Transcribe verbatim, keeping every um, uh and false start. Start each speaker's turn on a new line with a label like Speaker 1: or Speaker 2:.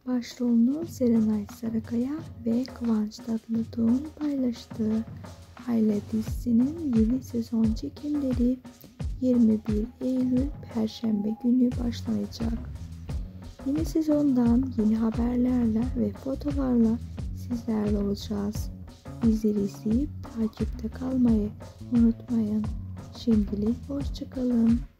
Speaker 1: Başrolünü Serenay Sarıkaya ve Kıvanç Tatlıtuğ'un paylaştığı Aile dizisinin yeni sezon çekimleri yirmi bir Eylül Perşembe günü başlayacak. Yeni sezondan yeni haberlerle ve fotolarla sizlerle olacağız. Bizleri izleyip takipte kalmayı unutmayın. Şimdilik hoşça kalın.